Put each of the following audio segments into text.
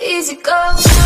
easy go.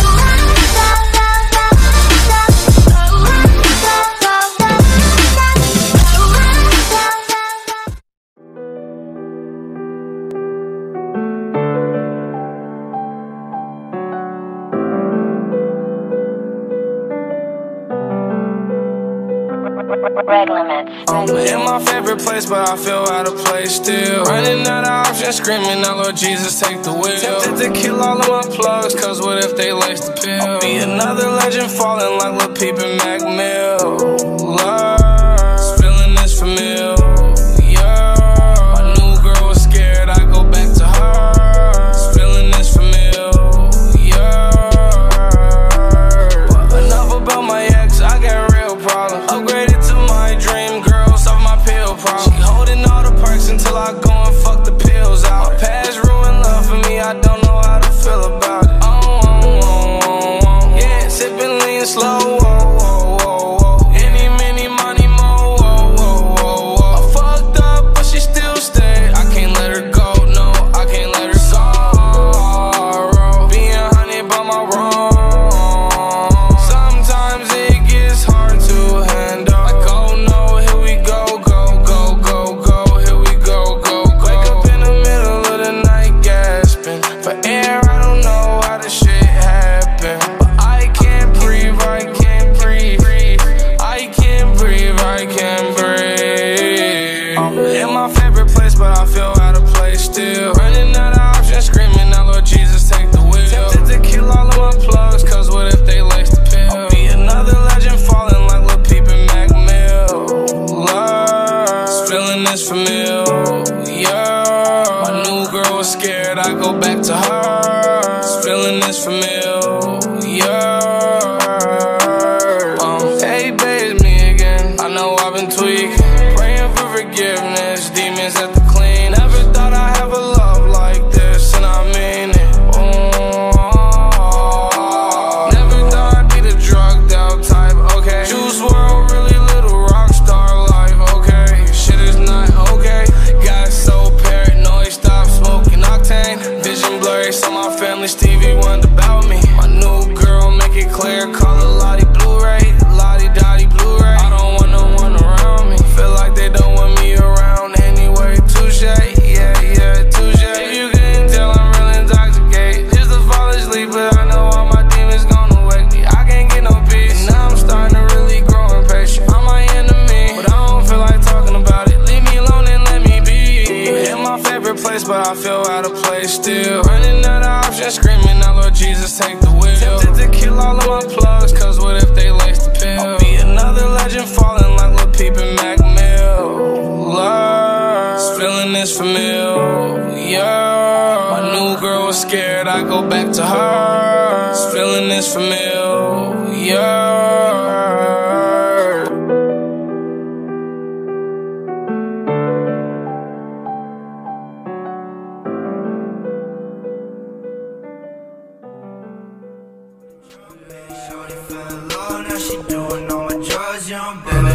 Red limits. I'm in my favorite place, but I feel out of place still. Running out of options, screaming out, Lord Jesus, take the wheel. Tempted to kill all of my plugs, cause what if they lace the pill? I'll be another legend falling like Lil Peep and Mac Mill. This feeling is familiar. My new girl was scared, I go back to her. This feeling is familiar. But enough about my ex, I got real problems. Upgraded to my dream girl, solve my pill problem. She holding all the perks until I go and fuck the pills out. My past ruined love for me, I don't know how to feel about it. Yeah, sipping lean slow. Any, many, money, more. I fucked up, but she still stayed. I can't let her go, no, I can't let her sorrow. Being hunted by my wrong. Sometimes it gets hard to handle. Like, oh no, here we go, here we go. Wake up in the middle of the night gasping for air, I don't know how this shit happened. But I can't breathe, I can't breathe. I can't breathe, I can't breathe. I'm in my favorite place, but I feel out of place still. Running out of options, screaming out, Lord Jesus, take the wheel. Tempted to kill all of my plugs, cause what if they lace the pill? I'll be another legend falling like Lil Peep and Mac Mill. This feeling is familiar. My new girl was scared, I go back to her. This feeling is familiar. Hey babe, it's me again. I know I've been tweaking, praying for forgiveness, demons at the clean. Never thought I'd have a love like this, and I mean it. Never thought I'd be the drugged out type, okay. Juice WRLD, really little rock star life, okay. Shit is not okay. Got so paranoid, stop smoking octane. Vision blurry, so my family Stevie wondered about me. My new girl, make it clear, call it Lottie Blu-ray, Lottie Dottie Blu-ray. I don't want no one around me, feel like they don't want me around anyway. Touche, yeah, touche. If you couldn't tell, I'm real intoxicated. Just to fall asleep, but I know all my demons gonna wake me. I can't get no peace, and now I'm starting to really grow impatient. I'm my enemy, but I don't feel like talking about it. Leave me alone and let me be. In my favorite place, but I feel out of place still. Running out of options, screaming out, Lord Jesus, take the wheel. Tempted to kill all of my plugs, cause what if they lace the pill? I'll be another legend falling like Lil Peep and Mac Mill. This feeling is familiar. My new girl was scared, I go back to her. This feeling is familiar. Shorty fell low, now she doing all my drugs, young baby.